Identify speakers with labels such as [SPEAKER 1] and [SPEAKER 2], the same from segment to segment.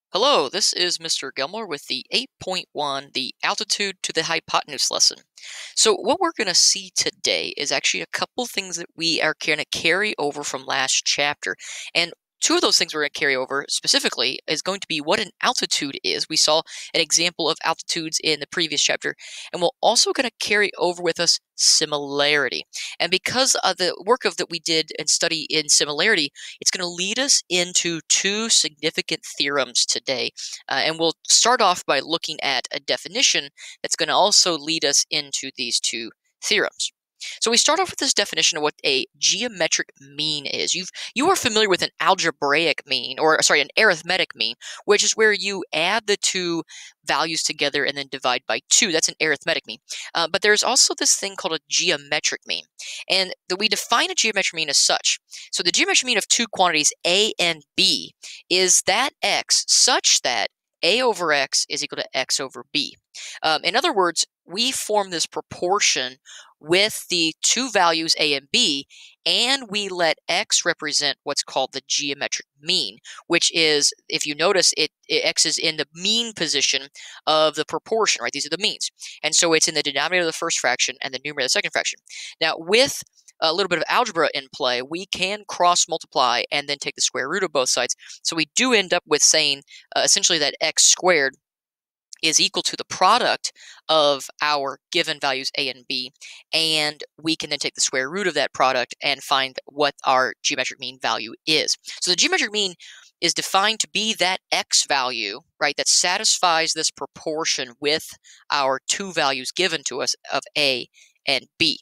[SPEAKER 1] Hello, this is Mr. Gilmore with the 8.1, the altitude to the hypotenuse lesson. So what we're going to see today is actually a couple things that we are going to carry over from last chapter. And two of those things we're going to carry over specifically is going to be what an altitude is. We saw an example of altitudes in the previous chapter, and we're also going to carry over with us similarity. And because of the work of that we did and study in similarity, it's going to lead us into two significant theorems today. And we'll start off by looking at a definition that's going to also lead us into these two theorems. So we start off with this definition of what a geometric mean is. You are familiar with an algebraic mean, or sorry, an arithmetic mean, which is where you add the two values together and then divide by 2. That's an arithmetic mean. But there's also this thing called a geometric mean. And we define a geometric mean as such. So the geometric mean of two quantities, A and B, is that x such that A over x is equal to x over b. In other words, we form this proportion with the two values A and B, and we let x represent what's called the geometric mean, which is, if you notice, x is in the mean position of the proportion, right? These are the means. And so it's in the denominator of the first fraction and the numerator of the second fraction. Now, with a little bit of algebra in play, we can cross multiply and then take the square root of both sides. So we do end up with saying essentially that x squared is equal to the product of our given values A and B, and we can then take the square root of that product and find what our geometric mean value is. So the geometric mean is defined to be that x value, right, that satisfies this proportion with our two values given to us of A and B.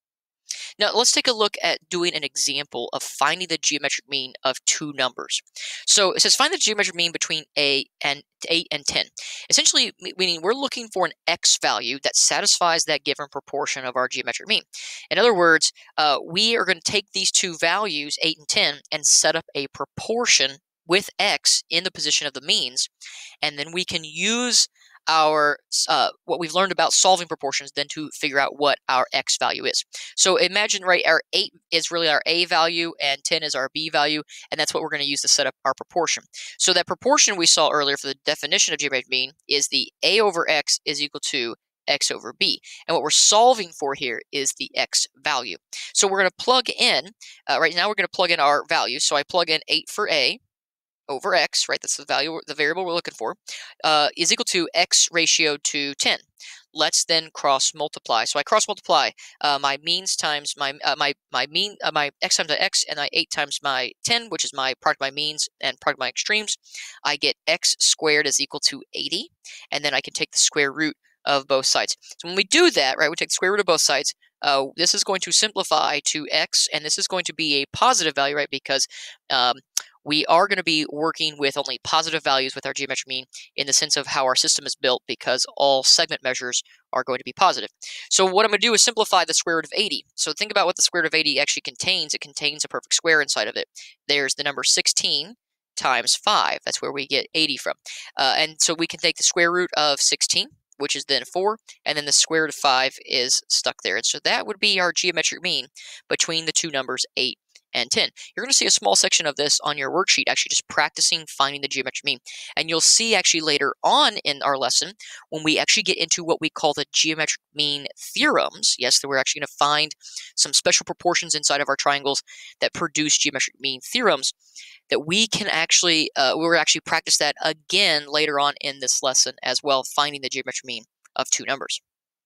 [SPEAKER 1] Now, let's take a look at doing an example of finding the geometric mean of two numbers. So it says find the geometric mean between 8 and 10. Essentially, meaning we're looking for an x value that satisfies that given proportion of our geometric mean. In other words, we are going to take these two values, 8 and 10, and set up a proportion with x in the position of the means, and then we can use our what we've learned about solving proportions then to figure out what our x value is. So imagine, right, our 8 is really our a value and 10 is our b value, and that's what we're going to use to set up our proportion. So that proportion we saw earlier for the definition of geometric mean is the a over x is equal to x over b. And what we're solving for here is the x value. So we're going to plug in, right now we're going to plug in our values. So I plug in 8 for a over x, right, that's the value, the variable we're looking for, is equal to x ratio to 10. Let's then cross multiply. So I cross multiply my means times my my x times my x, and my 8 times my 10, which is my product of my means and product of my extremes. I get x squared is equal to 80, and then I can take the square root of both sides. So when we do that, right, we take the square root of both sides. This is going to simplify to x, and this is going to be a positive value, right, because we are going to be working with only positive values with our geometric mean in the sense of how our system is built, because all segment measures are going to be positive. So what I'm going to do is simplify the square root of 80. So think about what the square root of 80 actually contains. It contains a perfect square inside of it. There's the number 16 times 5. That's where we get 80 from. And so we can take the square root of 16, which is then 4, and then the square root of 5 is stuck there. And so that would be our geometric mean between the two numbers 8 and 10. You're going to see a small section of this on your worksheet, actually just practicing finding the geometric mean. And you'll see actually later on in our lesson, when we actually get into what we call the geometric mean theorems, yes, that we're actually going to find some special proportions inside of our triangles that produce geometric mean theorems, that we can actually, we'll actually practice that again later on in this lesson as well, finding the geometric mean of two numbers.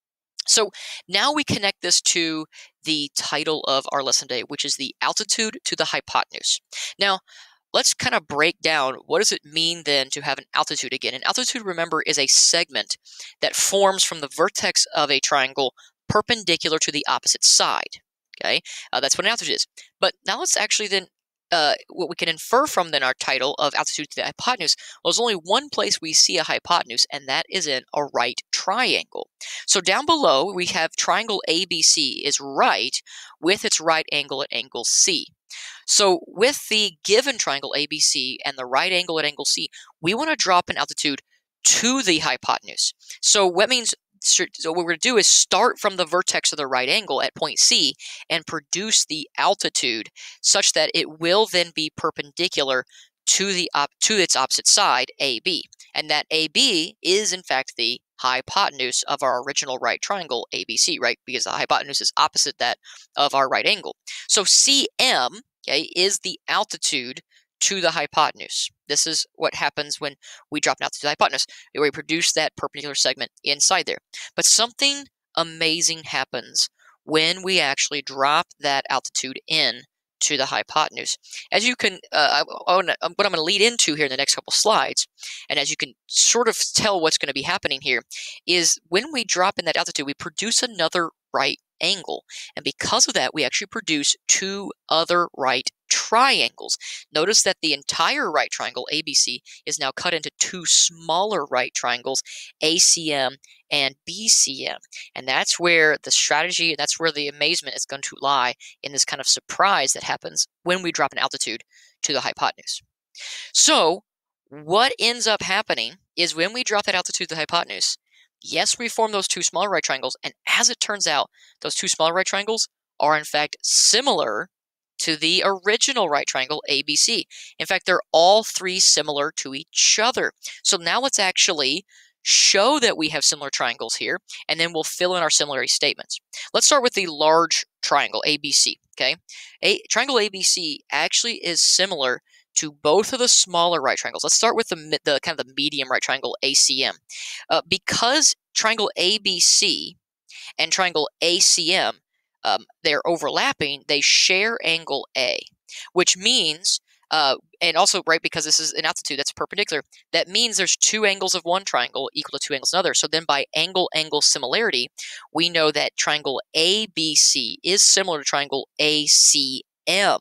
[SPEAKER 1] So now we connect this to the title of our lesson today, which is the altitude to the hypotenuse. Now, let's kind of break down what does it mean then to have an altitude again. An altitude, remember, is a segment that forms from the vertex of a triangle perpendicular to the opposite side. Okay, that's what an altitude is. But now let's actually then what we can infer from then our title of altitude to the hypotenuse, well, there's only one place we see a hypotenuse, and that is in a right triangle. So down below, we have triangle ABC is right with its right angle at angle C. So with the given triangle ABC and the right angle at angle C, we want to drop an altitude to the hypotenuse. So what means So what we're going to do is start from the vertex of the right angle at point C and produce the altitude such that it will then be perpendicular to its opposite side, AB. And that AB is, in fact, the hypotenuse of our original right triangle, ABC, right? Because the hypotenuse is opposite that of our right angle. So CM, okay, is the altitude to the hypotenuse. This is what happens when we drop an altitude to the hypotenuse. We produce that perpendicular segment inside there. But something amazing happens when we actually drop that altitude in to the hypotenuse. As you can, what I'm going to lead into here in the next couple slides, and as you can sort of tell what's going to be happening here, is when we drop in that altitude, we produce another right angle. And because of that, we actually produce two other right triangles. Notice that the entire right triangle, ABC, is now cut into two smaller right triangles, ACM and BCM. And that's where the strategy, and that's where the amazement is going to lie, in this kind of surprise that happens when we drop an altitude to the hypotenuse. So what ends up happening is when we drop that altitude to the hypotenuse, yes, we form those two smaller right triangles, and as it turns out, those two smaller right triangles are in fact similar to the original right triangle, ABC. In fact, they're all three similar to each other. So now let's actually show that we have similar triangles here, and then we'll fill in our similarity statements. Let's start with the large triangle, ABC, okay? Triangle ABC actually is similar to both of the smaller right triangles. Let's start with the kind of the medium right triangle, ACM. Because triangle ABC and triangle ACM, they're overlapping, they share angle A, which means, and also, right, because this is an altitude that's perpendicular, that means there's two angles of one triangle equal to two angles of another. So then by angle-angle similarity, we know that triangle ABC is similar to triangle ACM.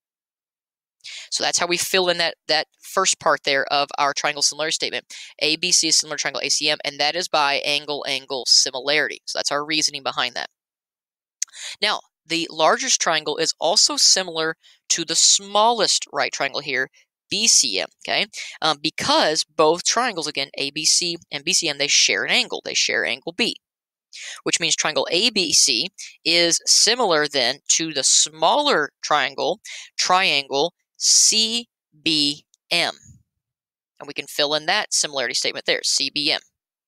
[SPEAKER 1] So that's how we fill in that first part there of our triangle similarity statement. ABC is similar to triangle ACM, and that is by angle-angle similarity. So that's our reasoning behind that. Now, the largest triangle is also similar to the smallest right triangle here, BCM, okay? Because both triangles, again, ABC and BCM, they share an angle. They share angle B, which means triangle ABC is similar then to the smaller triangle CBM. And we can fill in that similarity statement there, CBM.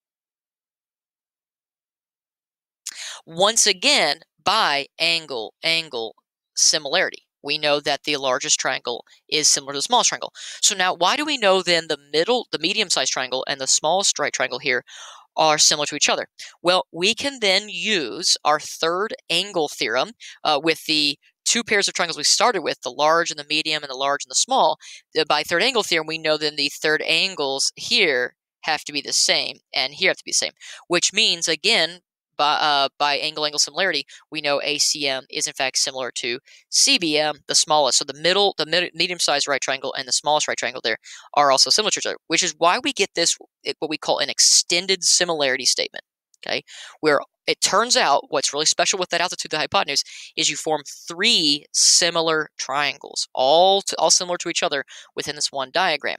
[SPEAKER 1] Once again, by angle-angle similarity, we know that the largest triangle is similar to the smallest triangle. So now, why do we know then the medium-sized triangle and the smallest right triangle here are similar to each other? Well, we can then use our third angle theorem with the two pairs of triangles we started with, the large and the medium and the large and the small. By third angle theorem, we know then the third angles here have to be the same and here have to be the same, which means, again, by angle-angle similarity, we know ACM is in fact similar to CBM, the smallest. So the medium-sized right triangle and the smallest right triangle there are also similar to each other, which is why we get this, what we call an extended similarity statement, okay? Where it turns out what's really special with that altitude to the hypotenuse is you form three similar triangles, all similar to each other within this one diagram.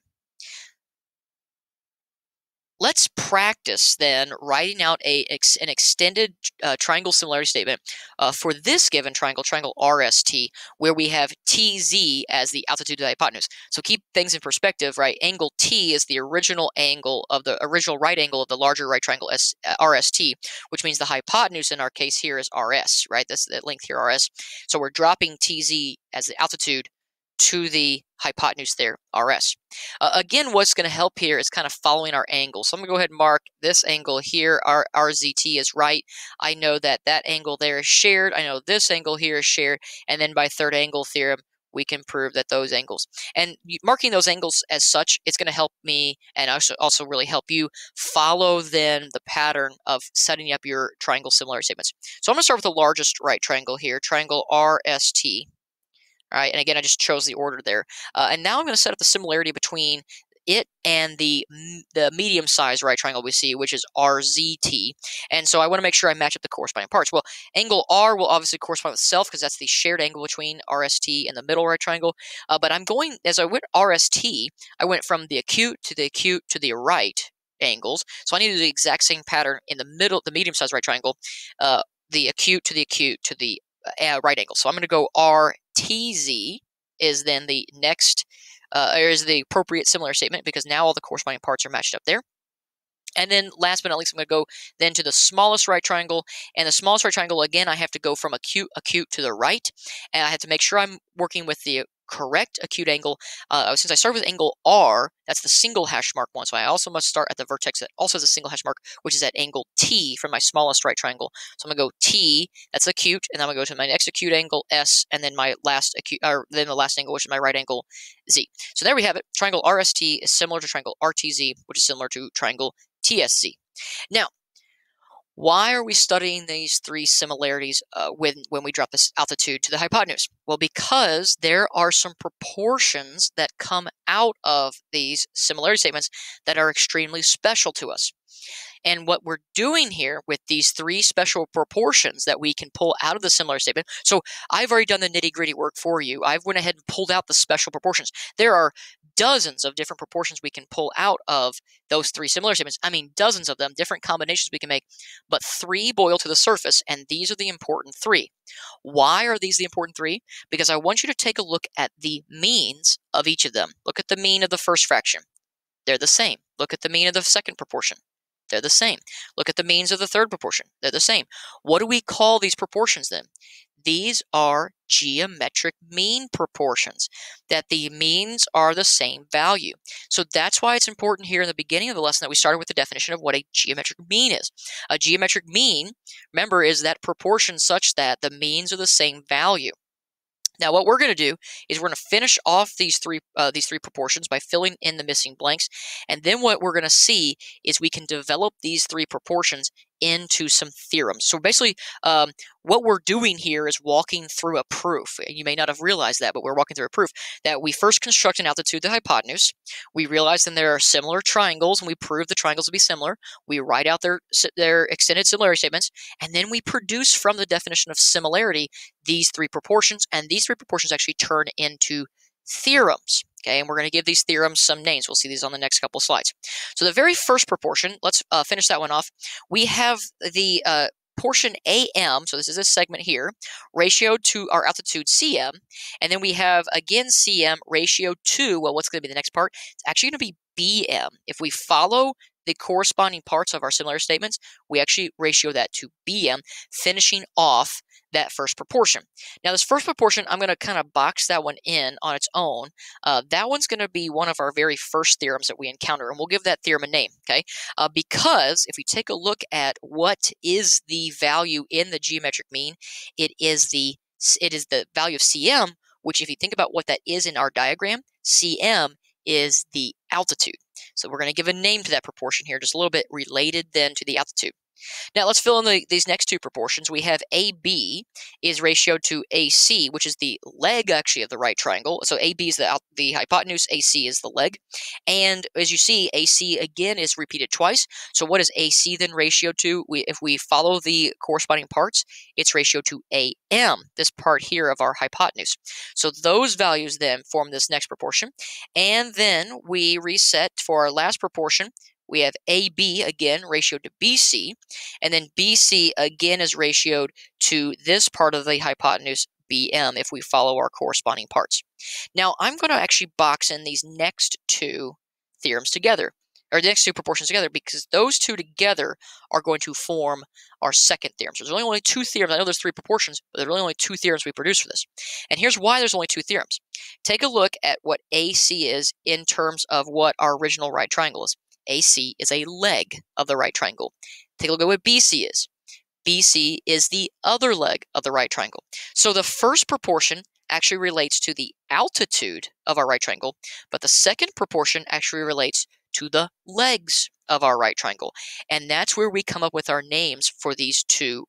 [SPEAKER 1] Let's practice then writing out an extended triangle similarity statement for this given triangle RST, where we have TZ as the altitude to the hypotenuse. So keep things in perspective, right? Angle T is the original angle of the original right angle of the larger right triangle RST, which means the hypotenuse in our case here is RS, right? This the length here, RS. So we're dropping TZ as the altitude to the hypotenuse there, RS. Again, what's going to help here is kind of following our angle. So I'm going to go ahead and mark this angle here. Our RZT is right. I know that that angle there is shared. I know this angle here is shared. And then by third angle theorem, we can prove that those angles. And marking those angles as such, it's going to help me and also really help you follow then the pattern of setting up your triangle similarity statements. So I'm going to start with the largest right triangle here, triangle RST. All right, and again, I just chose the order there. And now I'm going to set up the similarity between it and the medium-sized right triangle we see, which is RZT. And so I want to make sure I match up the corresponding parts. Well, angle R will obviously correspond with itself because that's the shared angle between RST and the middle right triangle. But I'm going, as I went RST, I went from the acute to the right angles. So I need to do the exact same pattern in the middle, the medium-sized right triangle, the acute to the right angle. So I'm going to go RTZ is then the next is the appropriate similarity statement, because now all the corresponding parts are matched up there. And then last but not least, I'm going to go then to the smallest right triangle. And the smallest right triangle, again, I have to go from acute to the right. And I have to make sure I'm working with the correct acute angle. Since I started with angle R, that's the single hash mark one. So I also must start at the vertex that also has a single hash mark, which is at angle T from my smallest right triangle. So I'm going to go T, that's acute, and then I'm going to go to my next acute angle, S, and then my last acute, or then the last angle, which is my right angle, Z. So there we have it. Triangle RST is similar to triangle RTZ, which is similar to triangle TSZ. Now, why are we studying these three similarities when we drop this altitude to the hypotenuse? Well, because there are some proportions that come out of these similarity statements that are extremely special to us. And what we're doing here with these three special proportions that we can pull out of the similarity statement. So I've already done the nitty-gritty work for you. I've went ahead and pulled out the special proportions. There are dozens of different proportions we can pull out of those three similarity statements. I mean, dozens of them, different combinations we can make, but three boil to the surface, and these are the important three. Why are these the important three? Because I want you to take a look at the means of each of them. Look at the mean of the first fraction. They're the same. Look at the mean of the second proportion. They're the same. Look at the means of the third proportion. They're the same. What do we call these proportions then? These are geometric mean proportions, that the means are the same value. So that's why it's important here in the beginning of the lesson that we started with the definition of what a geometric mean is. A geometric mean, remember, is that proportion such that the means are the same value. Now, what we're going to do is we're going to finish off these three proportions by filling in the missing blanks, and then what we're going to see is we can develop these three proportions into some theorems. So basically, what we're doing here is walking through a proof. You may not have realized that, but we're walking through a proof that we first construct an altitude to the hypotenuse. We realize then there are similar triangles, and we prove the triangles to be similar. We write out their extended similarity statements, and then we produce from the definition of similarity these three proportions, and these three proportions actually turn into theorems. Okay, and we're going to give these theorems some names. We'll see these on the next couple of slides. So the very first proportion, let's finish that one off. We have the portion AM, so this is this segment here, ratioed to our altitude CM, and then we have, again, CM ratioed to, well, what's going to be the next part? It's actually going to be BM. If we follow the corresponding parts of our similar statements, we actually ratio that to BM, finishing off that first proportion. Now, this first proportion, I'm going to kind of box that one in on its own. That one's going to be one of our very first theorems that we encounter, and we'll give that theorem a name, okay? Because if we take a look at what is the value in the geometric mean, it is the value of CM, which if you think about what that is in our diagram, CM is the altitude. So we're going to give a name to that proportion here, just a little bit related then to the altitude. Now let's fill in these next two proportions. We have AB is ratioed to AC, which is the leg actually of the right triangle. So AB is the hypotenuse, AC is the leg. And as you see, AC again is repeated twice. So what is AC then ratioed to? If we follow the corresponding parts, it's ratioed to AM, this part here of our hypotenuse. So those values then form this next proportion. And then we reset for our last proportion. We have AB, again, ratioed to BC, and then BC, again, is ratioed to this part of the hypotenuse, BM, if we follow our corresponding parts. Now, I'm going to actually box in these next two theorems together, or the next two proportions together, because those two together are going to form our second theorem. So there's only two theorems. I know there's three proportions, but there are really only two theorems we produce for this. And here's why there's only two theorems. Take a look at what AC is in terms of what our original right triangle is. AC is a leg of the right triangle. Take a look at what BC is. BC is the other leg of the right triangle. So the first proportion actually relates to the altitude of our right triangle, but the second proportion actually relates to the legs of our right triangle. And that's where we come up with our names for these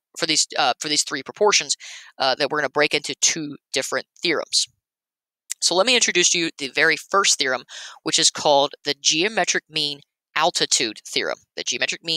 [SPEAKER 1] three proportions that we're going to break into two different theorems. So let me introduce to you the very first theorem, which is called the geometric mean altitude theorem. The geometric mean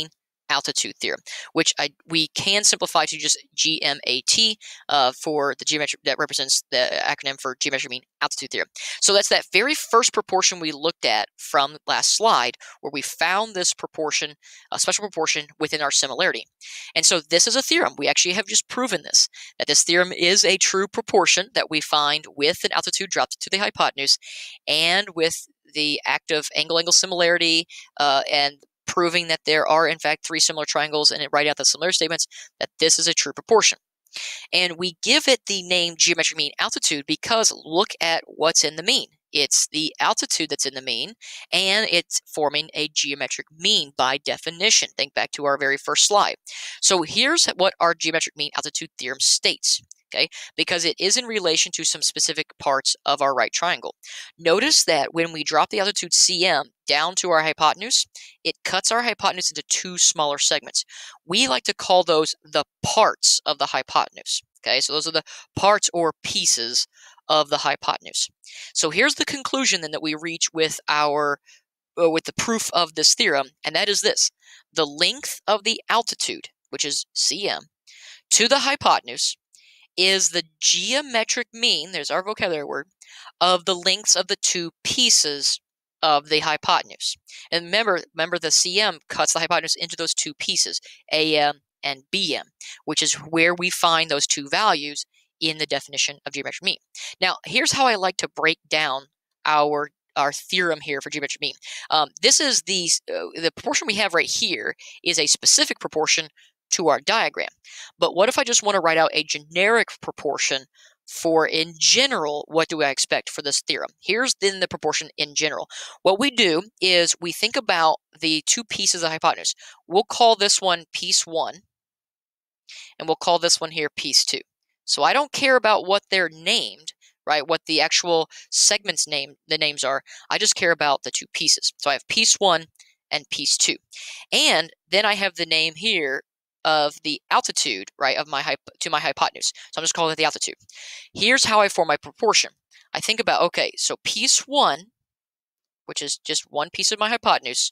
[SPEAKER 1] altitude theorem, which we can simplify to just GMAT for the geometric, that represents the acronym for geometric mean altitude theorem. So that's that very first proportion we looked at from last slide, where we found this proportion, a special proportion within our similarity. And so this is a theorem. We actually have just proven this, that this theorem is a true proportion that we find with an altitude dropped to the hypotenuse and with the act of angle-angle similarity and proving that there are, in fact, three similar triangles and write out the similarity statements, that this is a true proportion. And we give it the name geometric mean altitude because look at what's in the mean. It's the altitude that's in the mean, and it's forming a geometric mean by definition. Think back to our very first slide. So here's what our geometric mean altitude theorem states. Okay, because it is in relation to some specific parts of our right triangle. Notice that when we drop the altitude cm down to our hypotenuse, it cuts our hypotenuse into two smaller segments. We like to call those the parts of the hypotenuse. Okay, so those are the parts or pieces of the hypotenuse. So here's the conclusion then that we reach with our with the proof of this theorem, and that is this: the length of the altitude, which is cm, to the hypotenuse is the geometric mean, there's our vocabulary word, of the lengths of the two pieces of the hypotenuse. And remember the cm cuts the hypotenuse into those two pieces, am and bm, which is where we find those two values in the definition of geometric mean. Now, here's how I like to break down our theorem here for geometric mean. This is the proportion we have right here is a specific proportion to our diagram. But what if I just want to write out a generic proportion for, in general, what do I expect for this theorem? Here's then the proportion in general. What we do is we think about the two pieces of the hypotenuse. We'll call this one piece 1, and we'll call this one here piece 2. So I don't care about what they're named, right? What the actual segments the names are. I just care about the two pieces. So I have piece 1 and piece 2. And then I have the name here of the altitude, right, of my hypotenuse. So I'm just calling it the altitude. Here's how I form my proportion. I think about, okay, so piece 1, which is just one piece of my hypotenuse,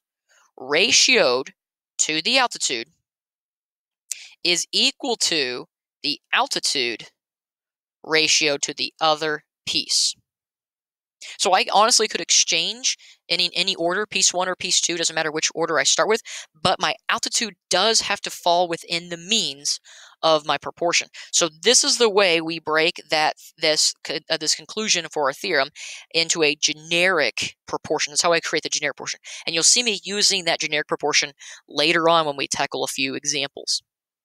[SPEAKER 1] ratioed to the altitude, is equal to the altitude ratio to the other piece. So I honestly could exchange in any order, piece 1 or piece 2, doesn't matter which order I start with, but my altitude does have to fall within the means of my proportion. So this is the way we break this conclusion for our theorem into a generic proportion. That's how I create the generic proportion. And you'll see me using that generic proportion later on when we tackle a few examples.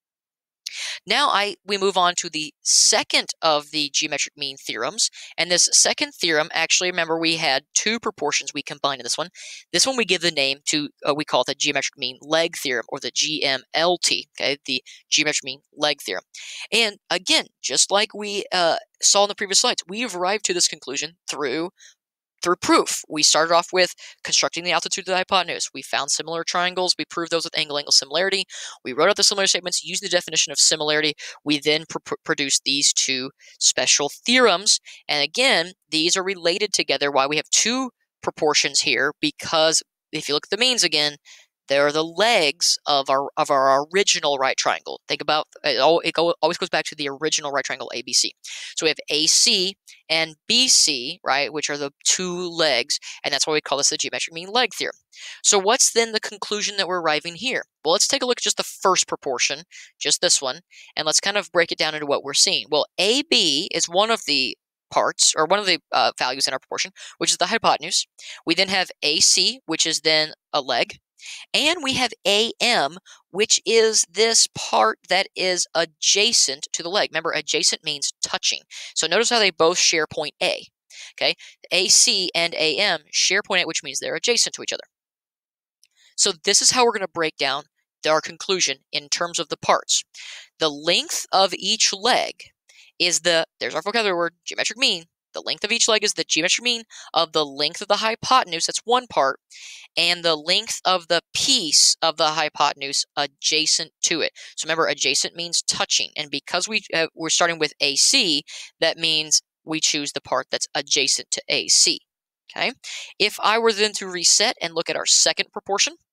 [SPEAKER 1] Now we move on to the second of the geometric mean theorems. And this second theorem, actually, remember, we had two proportions we combined in this one. This one we give the name to, we call it the geometric mean leg theorem, or the GMLT, okay, the geometric mean leg theorem. And again, just like we saw in the previous slides, we've arrived to this conclusion through proof. We started off with constructing the altitude of the hypotenuse. We found similar triangles. We proved those with angle-angle similarity. We wrote out the similarity statements using the definition of similarity. We then produced these two special theorems. And again, these are related together. Why we have two proportions here, because if you look at the means again, they're the legs of our original right triangle. Think about it. Always goes back to the original right triangle ABC. So we have AC and BC, right, which are the two legs, and that's why we call this the geometric mean leg theorem. So what's then the conclusion that we're arriving here? Well, let's take a look at just the first proportion, just this one, and let's kind of break it down into what we're seeing. Well, AB is one of the parts, or one of the values in our proportion, which is the hypotenuse. We then have AC, which is then a leg. And we have AM, which is this part that is adjacent to the leg. Remember, adjacent means touching. So notice how they both share point A. Okay, AC and AM share point A, which means they're adjacent to each other. So this is how we're going to break down our conclusion in terms of the parts. The length of each leg is there's our vocabulary word, geometric mean. The length of each leg is the geometric mean of the length of the hypotenuse, that's one part, and the length of the piece of the hypotenuse adjacent to it. So remember, adjacent means touching, and because we're starting with AC, that means we choose the part that's adjacent to AC. Okay. If I were then to reset and look at our second proportion,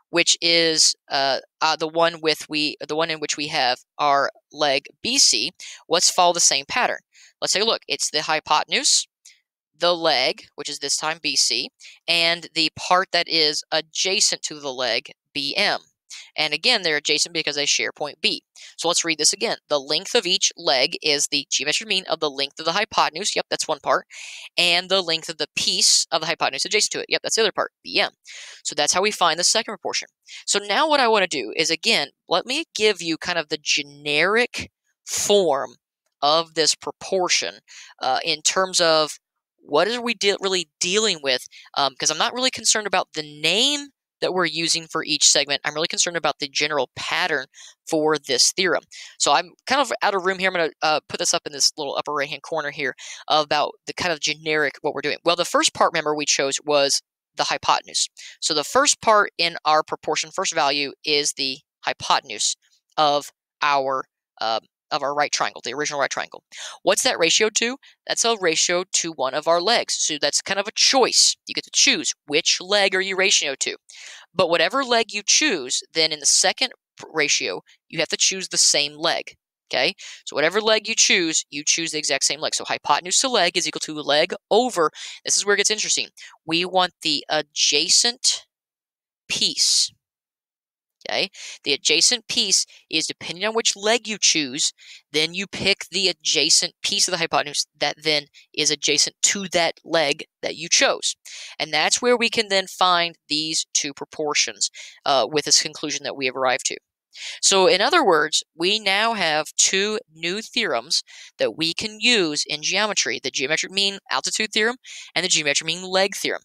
[SPEAKER 1] which is the one in which we have our leg BC, let's follow the same pattern. Let's take a look. It's the hypotenuse, the leg, which is this time BC, and the part that is adjacent to the leg, BM. And again, they're adjacent because they share point B. So let's read this again. The length of each leg is the geometric mean of the length of the hypotenuse. Yep, that's one part. And the length of the piece of the hypotenuse adjacent to it. Yep, that's the other part, BM. So that's how we find the second proportion. So now what I want to do is, again, let me give you kind of the generic form of this proportion in terms of what are we really dealing with, because I'm not really concerned about the name that we're using for each segment. I'm really concerned about the general pattern for this theorem. So I'm kind of out of room here. I'm going to put this up in this little upper right-hand corner here about the kind of generic what we're doing. Well, the first part, remember, we chose was the hypotenuse. So the first part in our proportion, first value, is the hypotenuse of our right triangle, the original right triangle. What's that ratio to? That's a ratio to one of our legs. So that's kind of a choice. You get to choose which leg are you ratio to. But whatever leg you choose, then in the second ratio, you have to choose the same leg. Okay? So whatever leg you choose the exact same leg. So hypotenuse to leg is equal to leg over, this is where it gets interesting. We want the adjacent piece. Okay, the adjacent piece is depending on which leg you choose, then you pick the adjacent piece of the hypotenuse that then is adjacent to that leg that you chose. And that's where we can then find these two proportions with this conclusion that we have arrived to. So in other words, we now have two new theorems that we can use in geometry, the geometric mean altitude theorem and the geometric mean leg theorem.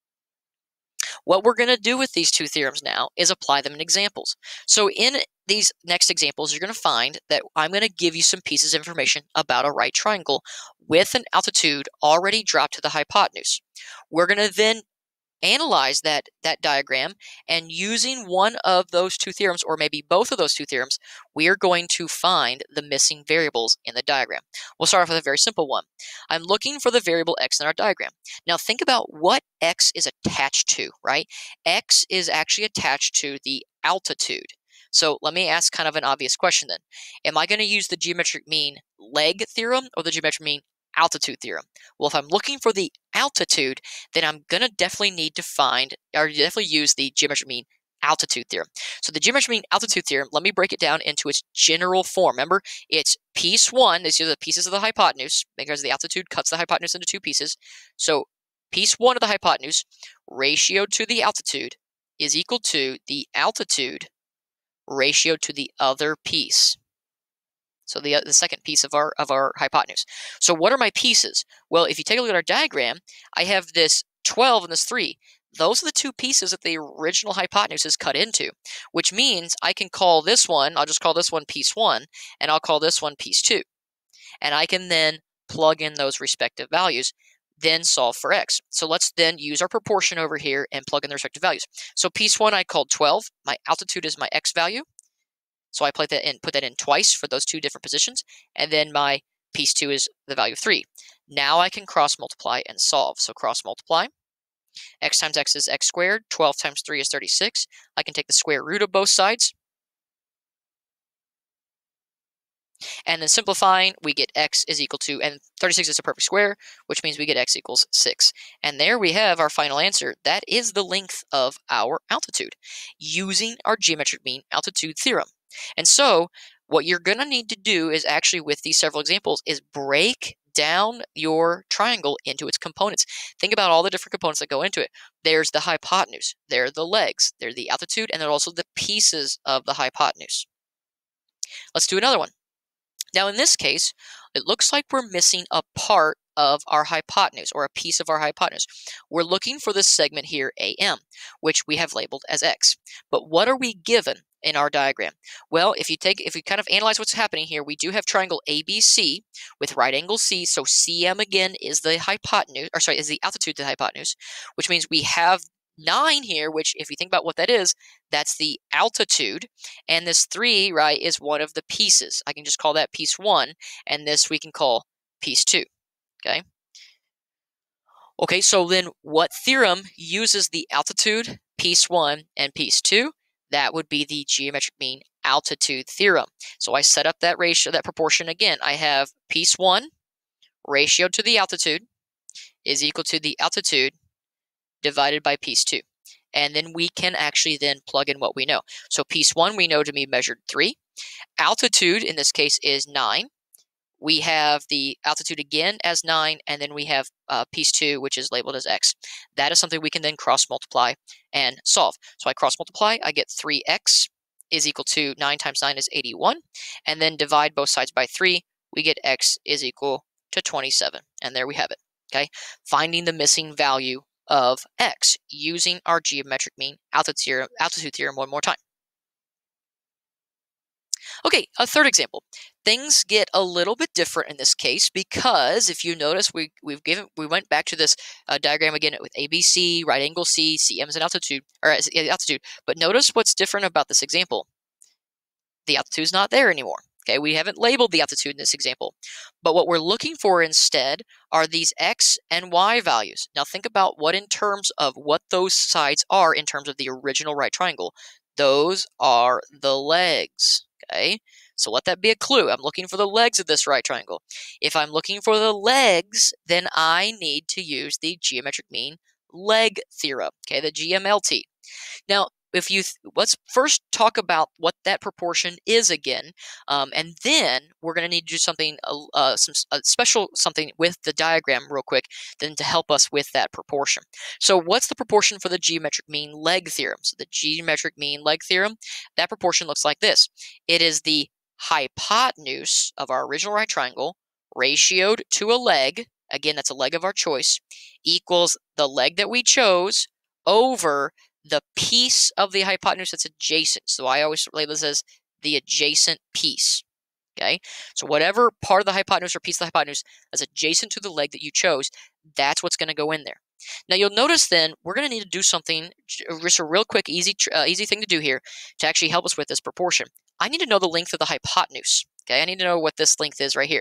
[SPEAKER 1] What we're going to do with these two theorems now is apply them in examples. So in these next examples, you're going to find that I'm going to give you some pieces of information about a right triangle with an altitude already dropped to the hypotenuse. We're going to then analyze that diagram, and using one of those two theorems, or maybe both of those two theorems, we are going to find the missing variables in the diagram. We'll start off with a very simple one. I'm looking for the variable x in our diagram. Now think about what x is attached to, right? X is actually attached to the altitude. So let me ask kind of an obvious question then. Am I going to use the geometric mean leg theorem or the geometric mean altitude theorem? Well, if I'm looking for the altitude, then I'm going to definitely need to find, or definitely use the geometric mean altitude theorem. So the geometric mean altitude theorem, let me break it down into its general form. Remember, it's piece one, these are the pieces of the hypotenuse, because the altitude cuts the hypotenuse into two pieces. So piece one of the hypotenuse, ratio to the altitude, is equal to the altitude ratio to the other piece. So the second piece of our hypotenuse. So what are my pieces? Well, if you take a look at our diagram, I have this 12 and this 3. Those are the two pieces that the original hypotenuse is cut into, which means I can call this one, I'll just call this one piece 1, and I'll call this one piece 2. And I can then plug in those respective values, then solve for x. So let's then use our proportion over here and plug in the respective values. So piece 1 I called 12. My altitude is my x value. So I put that in twice for those two different positions, and then my piece 2 is the value of 3. Now I can cross multiply and solve. So cross multiply. X times x is x squared. 12 times 3 is 36. I can take the square root of both sides. And then simplifying, we get x is equal to, and 36 is a perfect square, which means we get x equals 6. And there we have our final answer. That is the length of our altitude using our geometric mean altitude theorem. And so what you're going to need to do is actually, with these several examples, is break down your triangle into its components. Think about all the different components that go into it. There's the hypotenuse, there are the legs, there's the altitude, and there are also the pieces of the hypotenuse. Let's do another one. Now in this case, it looks like we're missing a part of our hypotenuse, or a piece of our hypotenuse. We're looking for this segment here, AM, which we have labeled as X. But what are we given in our diagram? Well, if you kind of analyze what's happening here, we do have triangle ABC with right angle C. So CM again is the hypotenuse, or sorry, is the altitude to the hypotenuse, which means we have 9 here, which if you think about what that is, that's the altitude. And this 3, right, is one of the pieces. I can just call that piece 1, and this we can call piece 2. Okay? Okay, so then what theorem uses the altitude piece 1 and piece 2, that would be the geometric mean altitude theorem. So I set up that ratio, that proportion again. I have piece 1 ratio to the altitude is equal to the altitude divided by piece 2. And then we can actually then plug in what we know. So piece 1 we know to be measured 3. Altitude in this case is 9. We have the altitude again as 9, and then we have piece 2, which is labeled as x. That is something we can then cross multiply and solve. So I cross multiply, I get 3x is equal to 9 times 9 is 81, and then divide both sides by 3, we get x is equal to 27. And there we have it. Okay, finding the missing value of x using our geometric mean altitude theorem one more time. Okay, a third example. Things get a little bit different in this case because if you notice, we went back to this diagram again with ABC, right angle C, CM is an altitude, or altitude. But notice what's different about this example. The altitude is not there anymore. Okay, we haven't labeled the altitude in this example. But what we're looking for instead are these x and y values. Now think about what in terms of what those sides are in terms of the original right triangle. Those are the legs. Okay, so let that be a clue. I'm looking for the legs of this right triangle. If I'm looking for the legs, then I need to use the geometric mean leg theorem, okay, the GMLT. Now, let's first talk about what that proportion is again, and then we're going to need to do something, special something with the diagram real quick, then to help us with that proportion. So what's the proportion for the geometric mean leg theorem? So the geometric mean leg theorem, that proportion looks like this. It is the hypotenuse of our original right triangle ratioed to a leg, again, that's a leg of our choice, equals the leg that we chose over the piece of the hypotenuse that's adjacent. So I always label this as the adjacent piece. Okay, so whatever part of the hypotenuse or piece of the hypotenuse is adjacent to the leg that you chose, that's what's going to go in there. Now you'll notice then we're going to need to do something, just a real quick, easy thing to do here to actually help us with this proportion. I need to know the length of the hypotenuse. Okay, I need to know what this length is right here.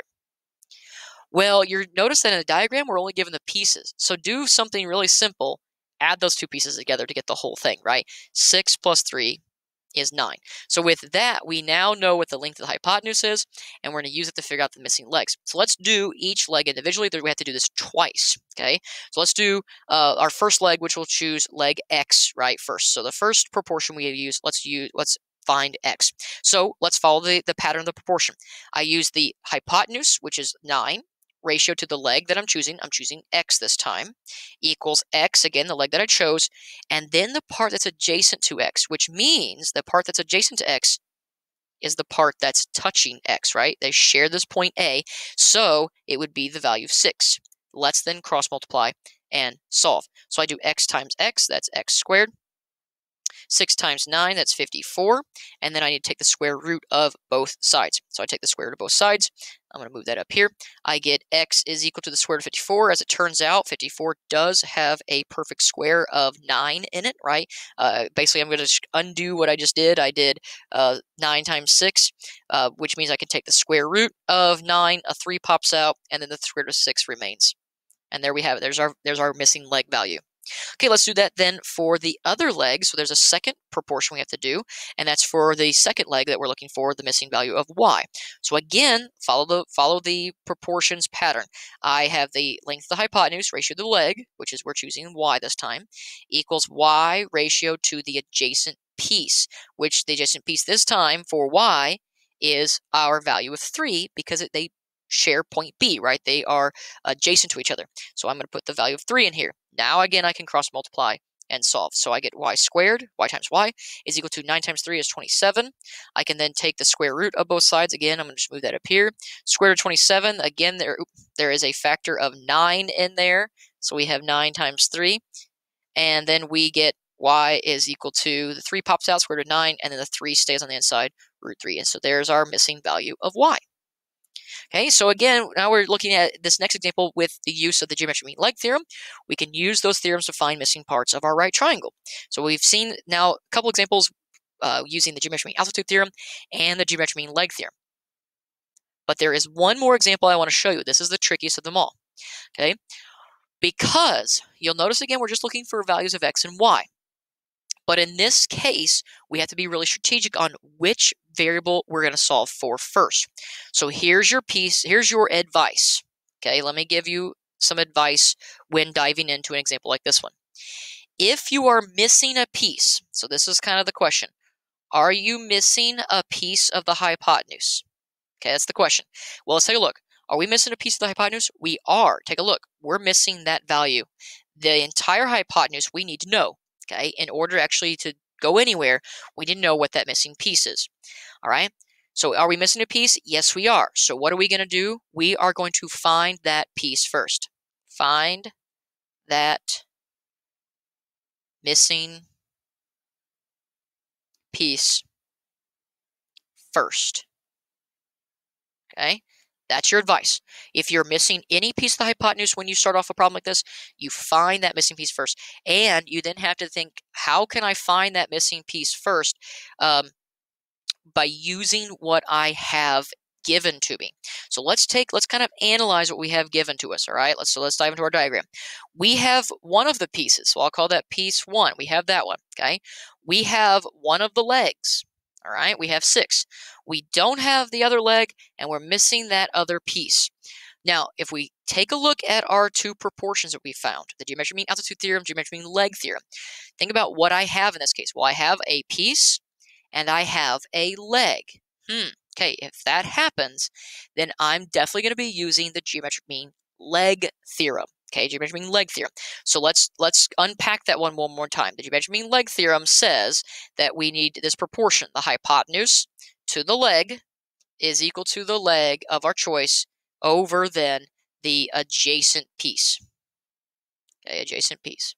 [SPEAKER 1] Well, you notice that in the diagram we're only given the pieces. So do something really simple. Add those two pieces together to get the whole thing, right? 6 plus 3 is 9. So with that, we now know what the length of the hypotenuse is, and we're going to use it to figure out the missing legs. So let's do each leg individually. We have to do this twice, okay? So let's do our first leg, which we'll choose leg X, right, first. So the first proportion we use, let's find X. So let's follow the pattern of the proportion. I use the hypotenuse, which is 9, ratio to the leg that I'm choosing X this time, equals X, again, the leg that I chose, and then the part that's adjacent to X, which means the part that's adjacent to X is the part that's touching X, right? They share this point A, so it would be the value of 6. Let's then cross multiply and solve. So I do X times X, that's X squared. 6 times 9, that's 54. And then I need to take the square root of both sides. So I take the square root of both sides. I'm going to move that up here. I get x is equal to the square root of 54. As it turns out, 54 does have a perfect square of 9 in it, right? Basically, I'm going to undo what I just did. I did 9 times 6, which means I can take the square root of 9. A 3 pops out, and then the square root of 6 remains. And there we have it. There's our missing leg value. Okay, let's do that then for the other leg. So there's a second proportion we have to do, and that's for the second leg that we're looking for, the missing value of y. So again, follow the proportions pattern. I have the length of the hypotenuse ratio to the leg, which is we're choosing y this time, equals y ratio to the adjacent piece, which the adjacent piece this time for y is our value of 3 because they share point B, right? They are adjacent to each other. So I'm going to put the value of 3 in here. Now again, I can cross multiply and solve. So I get y squared, y times y, is equal to 9 times 3 is 27. I can then take the square root of both sides. Again, I'm going to just move that up here. Square root of 27, again, there is a factor of 9 in there. So we have 9 times 3. And then we get y is equal to, the 3 pops out, square root of 9, and then the 3 stays on the inside, root 3. And so there's our missing value of y. Okay, so again, now we're looking at this next example with the use of the geometric mean leg theorem. We can use those theorems to find missing parts of our right triangle. So we've seen now a couple examples using the geometric mean altitude theorem and the geometric mean leg theorem. But there is one more example I want to show you. This is the trickiest of them all. Okay, because you'll notice again, we're just looking for values of x and y. But in this case, we have to be really strategic on which variable we're going to solve for first. So here's your piece, here's your advice. Okay, let me give you some advice when diving into an example like this one. If you are missing a piece, so this is kind of the question, are you missing a piece of the hypotenuse? Okay, that's the question. Well, let's take a look. Are we missing a piece of the hypotenuse? We are. Take a look. We're missing that value. The entire hypotenuse we need to know, okay? In order actually to go anywhere, we need to know what that missing piece is. All right? So are we missing a piece? Yes, we are. So what are we going to do? We are going to find that piece first. Find that missing piece first. Okay? That's your advice. If you're missing any piece of the hypotenuse when you start off a problem like this, you find that missing piece first. And you then have to think, how can I find that missing piece first? By using what I have given to me. So let's kind of analyze what we have given to us, all right? Let's dive into our diagram. We have one of the pieces, so I'll call that piece 1. We have that one, okay? We have one of the legs, all right? We have 6. We don't have the other leg, and we're missing that other piece. Now, if we take a look at our two proportions that we found, the geometric mean altitude theorem, geometric mean leg theorem, think about what I have in this case. Well, I have a piece, and I have a leg. Okay, if that happens, then I'm definitely going to be using the geometric mean leg theorem. Okay, geometric mean leg theorem. So let's unpack that one more time. The geometric mean leg theorem says that we need this proportion. The hypotenuse to the leg is equal to the leg of our choice over then the adjacent piece. Okay, adjacent piece.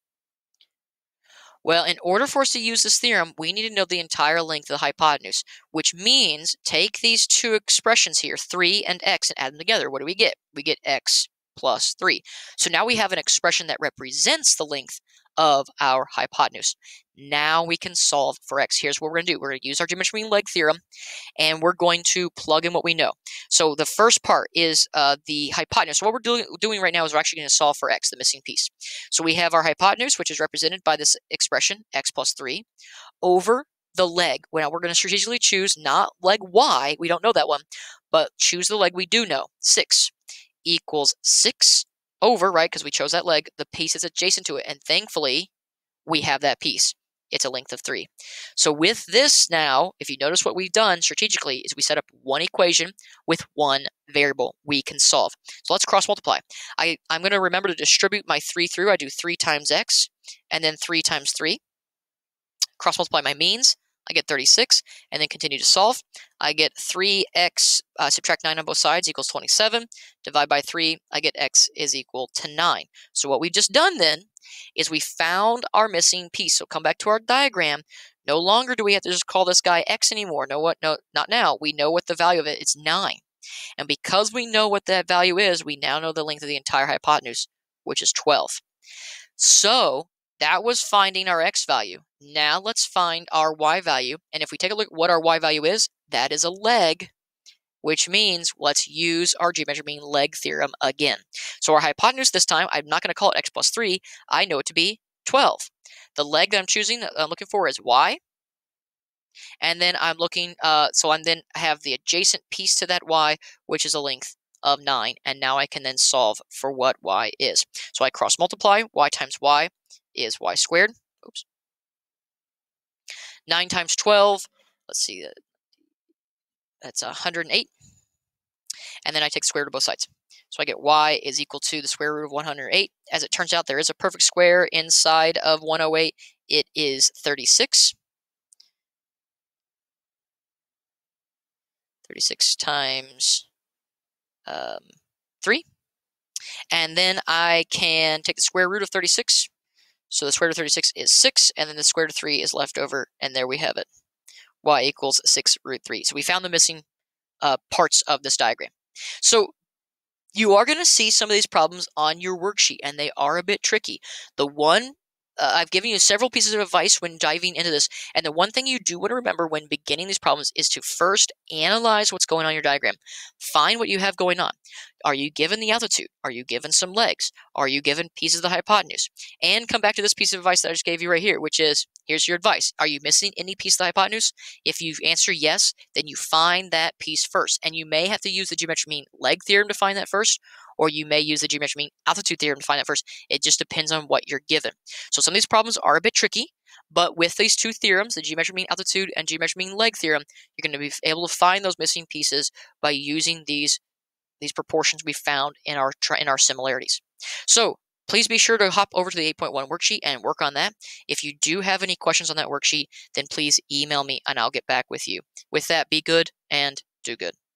[SPEAKER 1] Well, in order for us to use this theorem, we need to know the entire length of the hypotenuse, which means take these two expressions here, 3 and x, and add them together. What do we get? We get x plus 3. So now we have an expression that represents the length of our hypotenuse. Now we can solve for x. Here's what we're going to do. We're going to use our geometric mean leg theorem, and we're going to plug in what we know. So the first part is the hypotenuse. So what we're doing right now is we're actually going to solve for x, the missing piece. So we have our hypotenuse, which is represented by this expression, x plus 3, over the leg. Now we're going to strategically choose not leg y, we don't know that one, but choose the leg we do know, 6 equals 6 over, right, because we chose that leg, the piece is adjacent to it, and thankfully we have that piece. It's a length of 3. So with this now, if you notice what we've done strategically is we set up one equation with one variable we can solve. So let's cross multiply. I'm going to remember to distribute my 3 through. I do 3 times x and then 3 times 3. Cross multiply my means. I get 36, and then continue to solve. I get 3x, subtract 9 on both sides, equals 27. Divide by 3, I get x is equal to 9. So what we've just done then is we found our missing piece. So come back to our diagram. No longer do we have to just call this guy x anymore. No, not now. We know what the value of it is, 9. And because we know what that value is, we now know the length of the entire hypotenuse, which is 12. So that was finding our x value. Now let's find our y value. And if we take a look at what our y value is, that is a leg, which means let's use our geometric mean leg theorem again. So our hypotenuse this time, I'm not going to call it x plus 3. I know it to be 12. The leg that I'm choosing, that I'm looking for is y. And then I'm looking, so I'm then have the adjacent piece to that y, which is a length of 9. And now I can then solve for what y is. So I cross multiply. Y times y is y squared. Oops. 9 times 12, let's see, that's 108. And then I take the square root of both sides. So I get y is equal to the square root of 108. As it turns out, there is a perfect square inside of 108. It is 36. 36 times 3. And then I can take the square root of 36. So the square root of 36 is 6, and then the square root of 3 is left over, and there we have it. Y equals 6 root 3. So we found the missing parts of this diagram. So you are going to see some of these problems on your worksheet, and they are a bit tricky. The one I've given you several pieces of advice when diving into this, and the one thing you do want to remember when beginning these problems is to first analyze what's going on in your diagram. Find what you have going on. Are you given the altitude? Are you given some legs? Are you given pieces of the hypotenuse? And come back to this piece of advice that I just gave you right here, which is, here's your advice. Are you missing any piece of the hypotenuse? If you answer yes, then you find that piece first. And you may have to use the geometric mean leg theorem to find that first, or you may use the geometric mean altitude theorem to find that first. It just depends on what you're given. So some of these problems are a bit tricky, but with these two theorems, the geometric mean altitude and geometric mean leg theorem, you're going to be able to find those missing pieces by using these proportions we found in our similarities. So please be sure to hop over to the 8.1 worksheet and work on that. If you do have any questions on that worksheet, then please email me and I'll get back with you. With that, be good and do good.